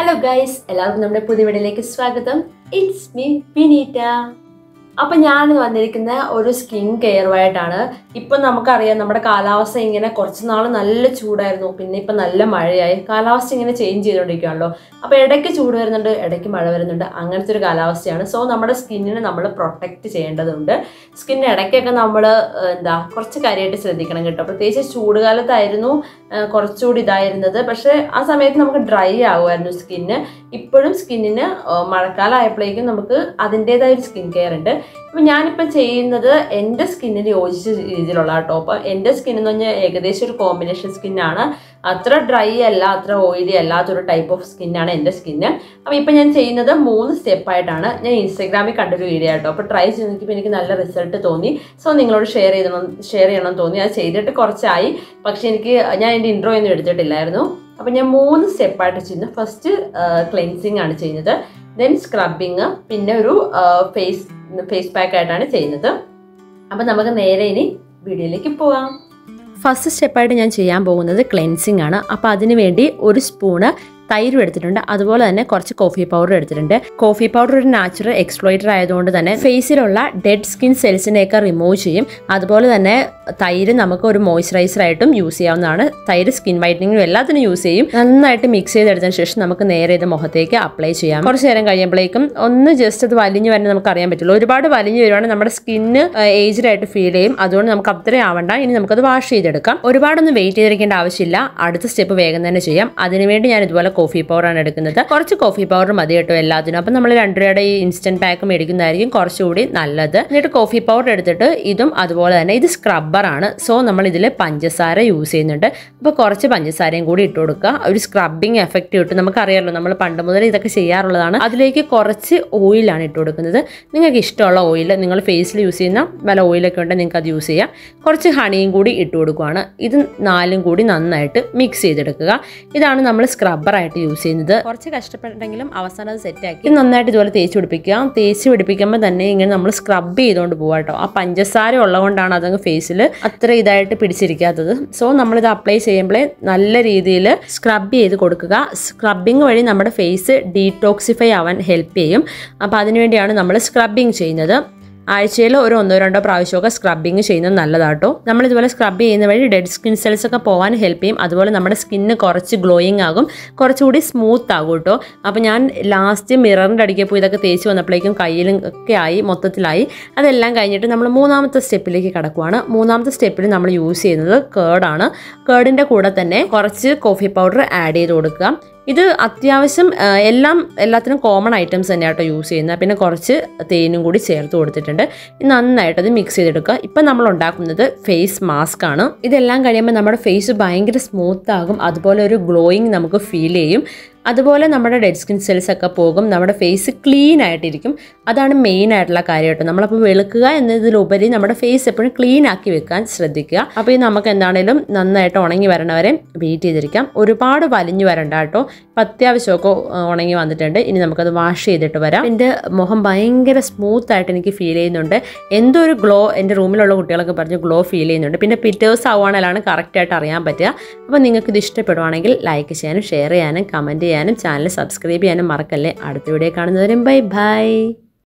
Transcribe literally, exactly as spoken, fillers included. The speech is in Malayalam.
Hello guys, എല്ലാവർക്കും നമ്മുടെ പുതിയ വീഡിയോയിലേക്ക് സ്വാഗതം. It's me Vinita. അപ്പോൾ ഞാൻ വന്നിരിക്കുന്ന ഒരു സ്കിൻ കെയറുമായിട്ടാണ്. ഇപ്പോൾ നമുക്കറിയാം നമ്മുടെ കാലാവസ്ഥ ഇങ്ങനെ കുറച്ച് നാൾ നല്ല ചൂടായിരുന്നു, പിന്നെ ഇപ്പോൾ നല്ല മഴയായി. കാലാവസ്ഥ ഇങ്ങനെ ചേഞ്ച് ചെയ്തുകൊണ്ടിരിക്കുകയാണല്ലോ. അപ്പോൾ ഇടയ്ക്ക് ചൂട് വരുന്നുണ്ട്, ഇടയ്ക്ക് മഴ വരുന്നുണ്ട്, അങ്ങനത്തെ ഒരു കാലാവസ്ഥയാണ്. സോ നമ്മുടെ സ്കിന്നിനെ നമ്മൾ പ്രൊട്ടക്റ്റ് ചെയ്യേണ്ടതുണ്ട്. സ്കിന്നിന് ഇടയ്ക്കൊക്കെ നമ്മൾ എന്താ കുറച്ച് കാര്യമായിട്ട് ശ്രദ്ധിക്കണം കേട്ടോ. പ്രത്യേകിച്ച് ചൂടുകാലത്തായിരുന്നു കുറച്ചുകൂടി ഇതായിരുന്നത്. പക്ഷേ ആ സമയത്ത് നമുക്ക് ഡ്രൈ ആകുമായിരുന്നു സ്കിന്ന്. ഇപ്പോഴും സ്കിന്നിന് മഴക്കാലം ആയപ്പോഴേക്കും നമുക്ക് അതിൻ്റെതായ ഒരു സ്കിൻ കെയർ ഉണ്ട്. അപ്പം ഞാനിപ്പോൾ ചെയ്യുന്നത് എൻ്റെ സ്കിന്നിന് യോജിച്ച രീതിയിലുള്ള കേട്ടോ. അപ്പോൾ എൻ്റെ സ്കിൻ എന്ന് പറഞ്ഞാൽ ഏകദേശം ഒരു കോമ്പിനേഷൻ സ്കിന്നാണ്. അത്ര ഡ്രൈ അല്ല, അത്ര ഓയിലി അല്ലാത്തൊരു ടൈപ്പ് ഓഫ് സ്കിന്നാണ് എൻ്റെ സ്കിന്ന്. അപ്പോൾ ഇപ്പം ഞാൻ ചെയ്യുന്നത് മൂന്ന് സ്റ്റെപ്പായിട്ടാണ്. ഞാൻ ഇൻസ്റ്റാഗ്രാമിൽ കണ്ടൊരു വീഡിയോ കേട്ടോ. അപ്പോൾ ട്രൈ ചെയ്ത് നോക്കിയപ്പോൾ എനിക്ക് നല്ല റിസൾട്ട് തോന്നി. സോ നിങ്ങളോട് ഷെയർ ചെയ്യണം ഷെയർ ചെയ്യണം തോന്നി. അത് ചെയ്തിട്ട് കുറച്ചായി, പക്ഷെ എനിക്ക് ഞാൻ എൻ്റെ ഇൻട്രോ ഒന്നും എടുത്തിട്ടില്ലായിരുന്നു. അപ്പം ഞാൻ മൂന്ന് സ്റ്റെപ്പായിട്ട് ചെയ്യുന്നു. ഫസ്റ്റ് ക്ലെൻസിങ് ആണ് ചെയ്യുന്നത്, ദെൻ സ്ക്രബിങ്, പിന്നെ ഒരു ഫേസ് ഫേസ് പാക്ക് ആയിട്ടാണ് ചെയ്യുന്നത്. അപ്പം നമുക്ക് നേരെ ഇനി വീഡിയോയിലേക്ക് പോകാം. ഫസ്റ്റ് സ്റ്റെപ്പായിട്ട് ഞാൻ ചെയ്യാൻ പോകുന്നത് ക്ലെൻസിങ് ആണ്. അപ്പോൾ അതിന് വേണ്ടി ഒരു സ്പൂണ് തൈരും എടുത്തിട്ടുണ്ട്, അതുപോലെ തന്നെ കുറച്ച് കോഫി പൗഡർ എടുത്തിട്ടുണ്ട്. കോഫി പൗഡർ ഒരു നാച്ചുറൽ എക്സ്പ്ലോയിറ്റർ ആയതുകൊണ്ട് തന്നെ ഫേസിലുള്ള ഡെഡ് സ്കിൻ സെൽസിനെയൊക്കെ റിമൂവ് ചെയ്യും. അതുപോലെ തന്നെ തൈര് നമുക്ക് ഒരു മോയ്സ്ചറൈസർ ആയിട്ടും യൂസ് ചെയ്യാവുന്നതാണ്. തൈര് സ്കിൻ വൈറ്റനിങ്ങിനും എല്ലാത്തിനും യൂസ് ചെയ്യും. നന്നായിട്ട് മിക്സ് ചെയ്തെടുത്തതിന് ശേഷം നമുക്ക് നേരെ ഇത് മുഖത്തേക്ക് അപ്ലൈ ചെയ്യാം. കുറച്ച് നേരം കഴിയുമ്പോഴേക്കും ഒന്ന് ജസ്റ്റ് അത് വലിഞ്ഞു വരാൻ നമുക്ക് അറിയാൻ പറ്റുള്ളൂ. ഒരുപാട് വലിഞ്ഞു വരുവാണെങ്കിൽ നമ്മുടെ സ്കിന്ന് ഏജ്ഡ് ആയിട്ട് ഫീൽ ചെയ്യും. അതുകൊണ്ട് നമുക്ക് അത്രയും ആവണ്ട. ഇനി നമുക്കത് വാഷ് ചെയ്തെടുക്കാം. ഒരുപാടൊന്നും വെയിറ്റ് ചെയ്തിരിക്കേണ്ട ആവശ്യമില്ല. അടുത്ത സ്റ്റെപ്പ് വേഗം തന്നെ ചെയ്യാം. അതിനുവേണ്ടി ഞാൻ ഇതുപോലെ കോഫി പൗഡറാണ് എടുക്കുന്നത്. കുറച്ച് കോഫി പൗഡർ മതി കേട്ടോ എല്ലാത്തിനും. അപ്പം നമ്മൾ രണ്ട് രൂപയുടെ ഈ ഇൻസ്റ്റന്റ് പാക്ക് മേടിക്കുന്നതായിരിക്കും കുറച്ചുകൂടി നല്ലത്. എന്നിട്ട് കോഫി പൗഡർ എടുത്തിട്ട് ഇതും അതുപോലെ തന്നെ ഇത് സ്ക്രബ്ബറാണ്. സോ നമ്മൾ ഇതിൽ പഞ്ചസാര യൂസ് ചെയ്യുന്നുണ്ട്. അപ്പോൾ കുറച്ച് പഞ്ചസാരയും കൂടി ഇട്ട് കൊടുക്കുക. ഒരു സ്ക്രബിങ് എഫക്റ്റ് കിട്ടും. നമുക്കറിയാമല്ലോ, നമ്മൾ പണ്ട് മുതൽ ഇതൊക്കെ ചെയ്യാറുള്ളതാണ്. അതിലേക്ക് കുറച്ച് ഓയിലാണ് ഇട്ട് കൊടുക്കുന്നത്. നിങ്ങൾക്ക് ഇഷ്ടമുള്ള ഓയിൽ, നിങ്ങൾ ഫേസിൽ യൂസ് ചെയ്യുന്ന വല്ല ഓയിലൊക്കെ ഉണ്ടെങ്കിൽ നിങ്ങൾക്ക് അത് യൂസ് ചെയ്യാം. കുറച്ച് ഹണിയും കൂടി ഇട്ട് കൊടുക്കുകയാണ്. ഇത് നാലും കൂടി നന്നായിട്ട് മിക്സ് ചെയ്തെടുക്കുക. ഇതാണ് നമ്മൾ സ്ക്രബ്ബറായിട്ട് യൂസ് ചെയ്യുന്നത്. കുറച്ച് കഷ്ടപ്പെട്ടെങ്കിലും അവസാനം അത് സെറ്റാക്കി നന്നായിട്ട് ഇതുപോലെ തേച്ച് പിടിപ്പിക്കുക. തേച്ച് പിടിപ്പിക്കുമ്പോൾ തന്നെ ഇങ്ങനെ നമ്മൾ സ്ക്രബ് ചെയ്തുകൊണ്ട് പോകാം കേട്ടോ. ആ പഞ്ചസാര ഉള്ളതുകൊണ്ടാണ് അതങ്ങ് ഫേസിൽ അത്ര ഇതായിട്ട് പിടിച്ചിരിക്കാത്തത്. സോ നമ്മളിത് അപ്ലൈ ചെയ്യുമ്പോഴേ നല്ല രീതിയിൽ സ്ക്രബ് ചെയ്ത് കൊടുക്കുക. സ്ക്രബിങ് വഴി നമ്മുടെ ഫേസ് ഡീടോക്സിഫൈ ആവാൻ ഹെൽപ്പ് ചെയ്യും. അപ്പോൾ അതിനുവേണ്ടിയാണ് നമ്മൾ സ്ക്രബിങ് ചെയ്യുന്നത്. ആഴ്ചയിൽ ഒരു ഒന്നോ രണ്ടോ പ്രാവശ്യമൊക്കെ സ്ക്രബിങ് ചെയ്യുന്നത് നല്ലതാട്ടോ. നമ്മളിതുപോലെ സ്ക്രബ് ചെയ്യുന്ന വഴി ഡെഡ് സ്കിൻ സെൽസ് ഒക്കെ പോകാൻ ഹെൽപ്പ് ചെയ്യും. അതുപോലെ നമ്മുടെ സ്കിന്ന് കുറച്ച് ഗ്ലോയിങ് ആകും, കുറച്ചുകൂടി സ്മൂത്ത് ആകും കേട്ടോ. അപ്പോൾ ഞാൻ ലാസ്റ്റ് മിററിൻ്റെ അടിക്ക് പോയി ഇതൊക്കെ തേച്ച് വന്നപ്പോഴേക്കും കയ്യിലും ഒക്കെ ആയി, മൊത്തത്തിലായി. അതെല്ലാം കഴിഞ്ഞിട്ട് നമ്മൾ മൂന്നാമത്തെ സ്റ്റെപ്പിലേക്ക് കടക്കുവാണ്. മൂന്നാമത്തെ സ്റ്റെപ്പിൽ നമ്മൾ യൂസ് ചെയ്യുന്നത് കേർഡാണ്. കേർഡിൻ്റെ കൂടെ തന്നെ കുറച്ച് കോഫി പൗഡർ ആഡ് ചെയ്ത് കൊടുക്കുക. ഇത് അത്യാവശ്യം എല്ലാം എല്ലാത്തിനും കോമൺ ഐറ്റംസ് തന്നെയാണ് കേട്ടോ യൂസ് ചെയ്യുന്നത്. പിന്നെ കുറച്ച് തേനും കൂടി ചേർത്ത് കൊടുത്തിട്ടുണ്ട്. നന്നായിട്ടത് മിക്സ് ചെയ്തെടുക്കുക. ഇപ്പം നമ്മൾ ഉണ്ടാക്കുന്നത് ഫേസ് മാസ്ക് ആണ്. ഇതെല്ലാം കഴിയുമ്പോൾ നമ്മുടെ ഫേസ് ഭയങ്കര സ്മൂത്ത് ആകും. അതുപോലെ ഒരു ഗ്ലോയിങ് നമുക്ക് ഫീൽ ചെയ്യും. അതുപോലെ നമ്മുടെ ഡെഡ് സ്കിൻ സെൽസ് ഒക്കെ പോകും. നമ്മുടെ ഫേസ് ക്ലീൻ ആയിട്ടിരിക്കും. അതാണ് മെയിൻ ആയിട്ടുള്ള കാര്യം കേട്ടോ. നമ്മളപ്പോൾ വെളുക്കുക എന്നതിലുപരി നമ്മുടെ ഫേസ് എപ്പോഴും ക്ലീൻ ആക്കി വെക്കാൻ ശ്രദ്ധിക്കുക. അപ്പോൾ ഈ നമുക്ക് എന്താണേലും നന്നായിട്ട് ഉണങ്ങി വരണവരെ വെയിറ്റ് ചെയ്തിരിക്കാം. ഒരുപാട് വലിഞ്ഞു വരണ്ട കേട്ടോ. ഇപ്പം അത്യാവശ്യമൊക്കെ ഉണങ്ങി വന്നിട്ടുണ്ട്. ഇനി നമുക്കത് വാഷ് ചെയ്തിട്ട് വരാം. എൻ്റെ മുഖം ഭയങ്കര സ്മൂത്ത് ആയിട്ട് എനിക്ക് ഫീൽ ചെയ്യുന്നുണ്ട്. എന്തോ ഒരു ഗ്ലോ എൻ്റെ റൂമിലുള്ള കുട്ടികളൊക്കെ പറഞ്ഞ് ഗ്ലോ ഫീൽ ചെയ്യുന്നുണ്ട്. പിന്നെ പിറ്റേഴ്സ് ആവുകയാണെങ്കിലാണ് കറക്റ്റായിട്ട് അറിയാൻ പറ്റുക. അപ്പോൾ നിങ്ങൾക്ക് ഇത് ഇഷ്ടപ്പെടുവാണെങ്കിൽ ലൈക്ക് ചെയ്യാനും ഷെയർ ചെയ്യാനും കമൻറ്റ് ചെയ്യാനും ചാനൽ സബ്സ്ക്രൈബ് ചെയ്യാനും മറക്കല്ലേ. അടുത്ത വീഡിയോ കാണുന്നവരും ബൈ ബൈ.